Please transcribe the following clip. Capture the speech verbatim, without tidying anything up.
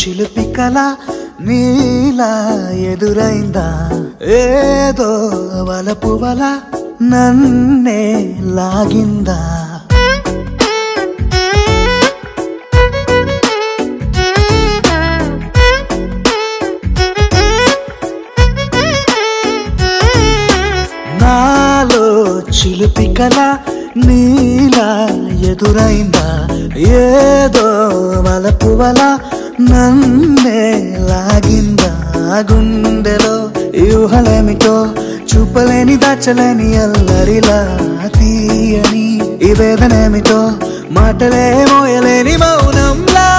చిలిపి కల నీలా ఎదురైందా ఏదో వలపు వల నన్నే లాగిందా నాలో చిలిపి కల నీలా ఎదురైందా ఏదో వలపు వల నన్నే లాగిందా గుండెలో యూహలేమిటో చూపలేని దాచలేని అల్లరిలా తీయని ఈ వేదనేమిటో మాటలే మోయలేని మౌనంలా